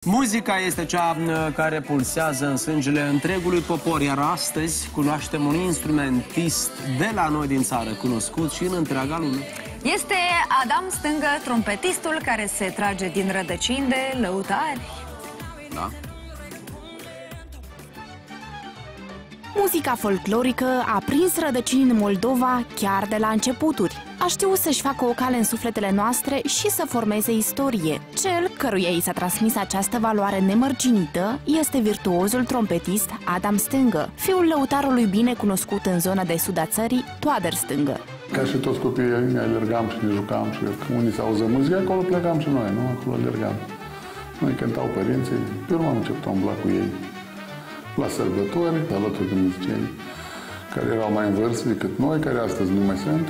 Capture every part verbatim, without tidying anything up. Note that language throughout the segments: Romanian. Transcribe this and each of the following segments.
Muzica este cea care pulsează în sângele întregului popor, iar astăzi cunoaștem un instrumentist de la noi din țară, cunoscut și în întreaga lume. Este Adam Stângă, trompetistul care se trage din rădăcini de lăutari. Da. Muzica folclorică a prins rădăcini în Moldova chiar de la începuturi. A știut să-și facă o cale în sufletele noastre și să formeze istorie. Cel căruia i s-a transmis această valoare nemărginită este virtuozul trompetist Adam Stângă, fiul lăutarului bine cunoscut în zona de sud a țării, Toader Stângă. Ca și toți copiii, ne alergam și ne jucam și unii se auză muzica, acolo plecam și noi, nu? Acolo alergam. Noi cântau părinții, eu nu am început a umbla cu ei la sărbători, alături de muzicieni care erau mai în vârstă decât noi, care astăzi nu mai sunt.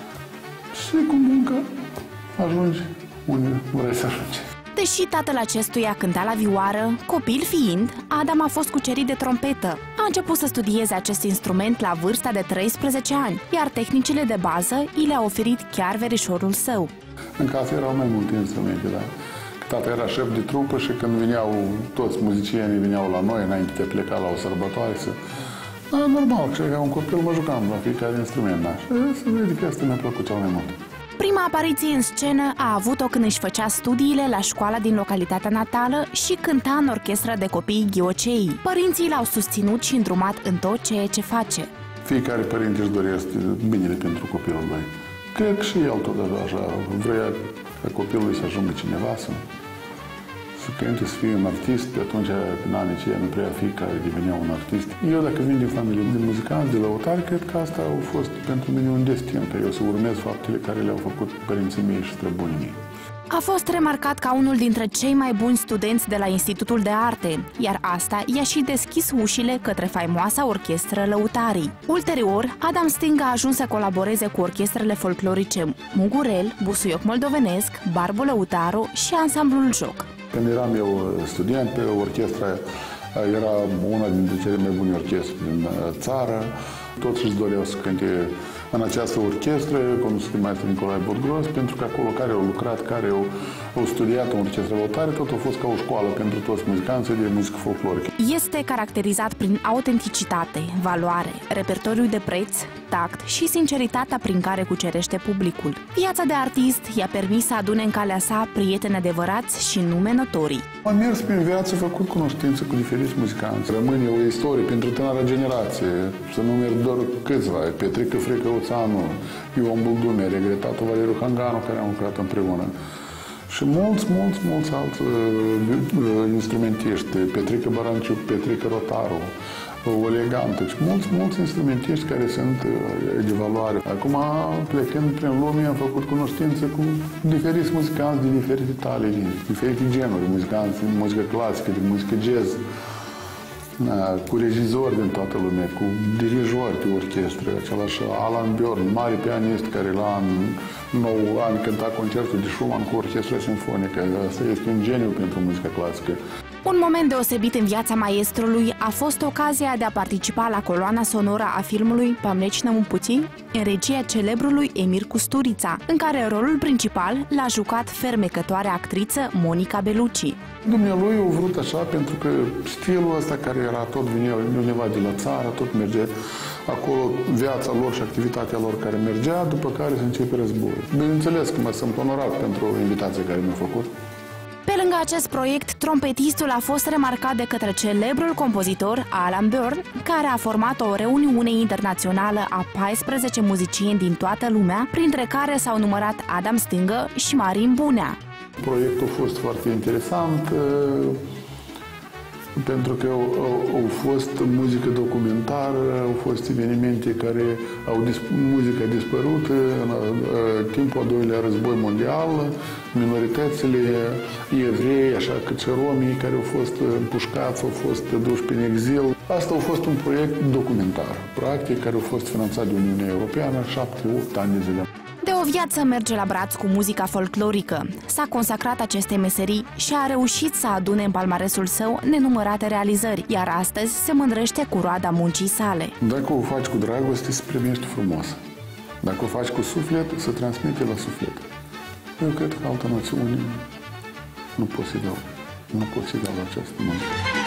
Și cu muncă ajungi unde vrei să ajungi. Deși tatăl acestuia cânta la vioară, copil fiind, Adam a fost cucerit de trompetă. A început să studieze acest instrument la vârsta de treisprezece ani, iar tehnicile de bază i le-a oferit chiar verișorul său. În casă erau mai multe instrumente, dar tata era șef de trupă și când veneau toți muzicienii, veneau la noi înainte de a pleca la o sărbătoare să... Da, normal, și ca un copil mă jucam la fiecare instrument, da. Și să vede că asta mi-a plăcut cel mai mult. Prima apariție în scenă a avut-o când își făcea studiile la școala din localitatea natală și cânta în orchestra de copii Ghiocei. Părinții l-au susținut și îndrumat în tot ceea ce face. Fiecare părinte își dorește binele pentru copilul lui. Cred că și el tot așa vrea ca copilul să ajungă cineva să, să cânte, să fie un artist. Pe atunci, în anii aceia, nu prea fi care devenea un artist. Eu, dacă vin din familie de muzicanți, de lăutari, cred că asta a fost pentru mine un destin, că eu să urmez faptele care le-au făcut părinții mei și străbunii mei. A fost remarcat ca unul dintre cei mai buni studenți de la Institutul de Arte, iar asta i-a și deschis ușile către faimoasa orchestră Lăutarii. Ulterior, Adam Stângă a ajuns să colaboreze cu orchestrele folclorice Mugurel, Busuioc Moldovenesc, Barbu Lăutaru și Ansamblul Joc. Când eram eu student, pe orchestra era una dintre cele mai bune orchestre din țară. Toți își doreau să cânte în această orchestră, condusă de maestru Nicolae Burgros, pentru că acolo care au lucrat, care au, au studiat în orchestră lăutare, tot a fost ca o școală pentru toți muzicanții de muzică folclorică. Este caracterizat prin autenticitate, valoare, repertoriu de preț, tact și sinceritatea prin care cucerește publicul. Viața de artist i-a permis să adune în calea sa prieteni adevărați și nume notorii. Am mers prin viață, făcut cunoștință cu diferiți muzicanți. Rămâne o istorie pentru tânăra generație, să numeri doar câțiva, Petrică Frică Oțanu, Ion Buldume, regretatul Valeriu Hanganu, care am lucrat împreună. Și mulți, mulți, mulți alți uh, instrumentiști, Petrică Baranciuc, Petrică Rotaru, Oleg Antic, mulți, mulți instrumentiști care sunt uh, de valoare. Acum, plecând prin lume, am făcut cunoștință cu diferiți muzicanți de diferite talii, diferite genuri, muzicanți de muzică clasică, de muzică jazz, cu regizori din toată lumea, cu dirijori de orchestră, același Alan Bjorn, mare pianist care la an nouă ani cânta concertul de Schumann cu orchestra simfonică. Asta este un geniu pentru muzica clasică. Un moment deosebit în viața maestrului a fost ocazia de a participa la coloana sonoră a filmului Pamnecină un puțin, în regia celebrului Emir Kusturița, în care rolul principal l-a jucat fermecătoarea actriță Monica Bellucci. Dumnealui a vrut așa pentru că stilul ăsta care era tot venea undeva de la țară, tot mergea acolo viața lor și activitatea lor care mergea, după care se începe războiul. Bineînțeles că mă sunt onorat pentru invitația care mi-a făcut. Pe lângă acest proiect, trompetistul a fost remarcat de către celebrul compozitor Alan Bjorn, care a format o reuniune internațională a paisprezece muzicieni din toată lumea, printre care s-au numărat Adam Stângă și Marin Bunea. Proiectul a fost foarte interesant pentru că au, au, au fost muzică documentară, au fost evenimente care au muzica dispărut în timpul al doilea război mondial, minoritățile evrei, așa cât și romii care au fost împușcați, au fost duși prin exil. Asta a fost un proiect documentar, practic, care a fost finanțat de Uniunea Europeană șapte opt ani de zile. De o viață merge la braț cu muzica folclorică. S-a consacrat acestei meserii și a reușit să adune în palmaresul său nenumărate realizări, iar astăzi se mândrește cu roada muncii sale. Dacă o faci cu dragoste, se primește frumos. Dacă o faci cu suflet, se transmite la suflet. Eu cred că altă noțiune nu posibil nu pot să dau această muzică.